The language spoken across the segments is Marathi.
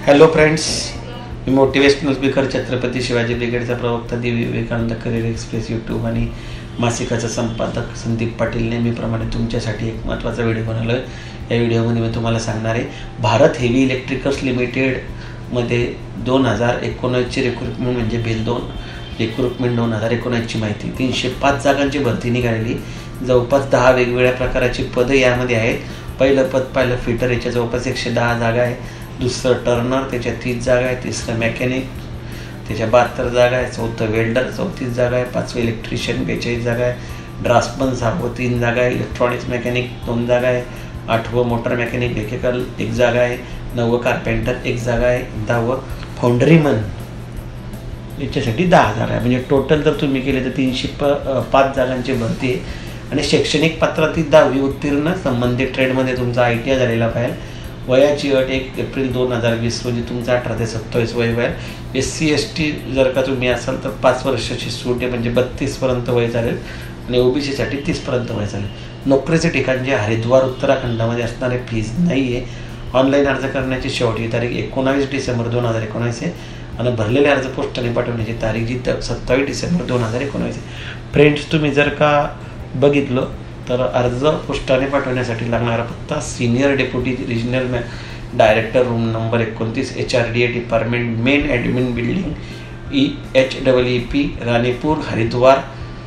हॅलो फ्रेंड्स, मी मोटिवेशनल स्पीकर छत्रपती शिवाजी ब्रिगेडचा प्रवक्ता Divya Vivekananda career express YouTube आणि मासिकाचा संपादक संदीप पाटील नेहमीप्रमाणे तुमच्यासाठी एक महत्त्वाचा व्हिडिओ बनवला आहे। या व्हिडिओमध्ये मी तुम्हाला सांगणार आहे भारत हेवी इलेक्ट्रिकल्स लिमिटेडमध्ये 2019ची रिक्रुटमेंट म्हणजे बिल 2 रिक्रुटमेंट 2019ची माहिती। 305 जागांची भरती निघालेली, जवळपास 10 वेगवेगळ्या प्रकारची पदे यामध्ये आहेत। पहिलं पद पाहिलं फिटर, याच्या जवळपास 110 जागा आहे। दुसरं टर्नर, त्याच्या 30 जागा आहे। तिसरं मेकॅनिक, त्याच्या 72 जागा आहे। चौथं वेल्डर, 34 जागा आहे। पाचवं इलेक्ट्रिशियन, 42 जागा आहे। ड्राफ्ट्समन 6वं 3 जागा आहे। इलेक्ट्रॉनिक्स मेकॅनिक 2 जागा आहे। 8वं मोटर मेकॅनिक इलेक्ट्रिकल 1 जागा आहे। 9वं कार्पेंटर 1 जागा आहे। 10वं फाउंडरीमन याच्यासाठी 10 जागा आहे। म्हणजे टोटल जर तुम्ही केले तर 305 जागांची भरती आहे। आणि शैक्षणिक पात्रता 10वी उत्तीर्ण, संबंधित ट्रेडमध्ये तुमचा ITI झालेला पाहिजे। वयाची अट 1 एप्रिल 2020 रोजी तुमचं 18 ते 27 वय आहे। SC ST जर का तुम्ही असाल तर 5 वर्षाची सूट आहे, म्हणजे 32पर्यंत वय चालेल। आणि OBCसाठी 30पर्यंत वय चालेल। नोकरीचे ठिकाण जे हरिद्वार उत्तराखंडामध्ये असणारे, फीज नाही आहे। ऑनलाईन अर्ज करण्याची शेवटची तारीख 19 डिसेंबर 2019 आहे आणि भरलेले अर्ज पोस्टाने पाठवण्याची तारीख जी 27 डिसेंबर 2019 आहे। फ्रेंड्स, तुम्ही जर का बघितलं तर अर्ज पोस्टाने पाठवण्यासाठी लागणारा पत्ता senior deputy regional director, room number 29, HRDA department, main admin building, EHEEP, Ranipur, Haridwar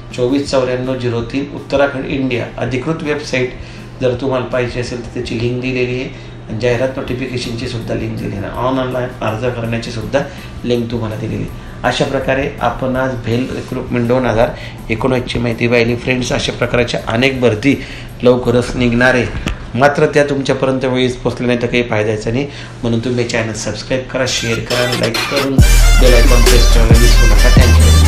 249403, Uttarakhand, India. अधिकृत वेबसाईट जर तुम्हाला पाहिजे असेल तर त्याची लिंक दिलेली आहे आणि जाहिरात नोटिफिकेशनची सुद्धा लिंक दिलेली आहे। ऑनलाईन अर्ज करण्याची सुद्धा लिंक तुम्हाला दिलेली आहे। अशा प्रकारे आपण आज भेल रिक्रुटमेंट 2019ची माहिती पाहिली। फ्रेंड्स, अशा प्रकारच्या अनेक भरती लवकरच निघणार आहे, मात्र त्या तुमच्यापर्यंत वेळीच पोहोचल्या नाही तर काही फायद्याचं नाही। म्हणून तुम्ही चॅनल सबस्क्राईब करा, शेअर करा आणि लाईक करून बेल आयकॉन प्रेस करायला विसरू नका। थँक्यू।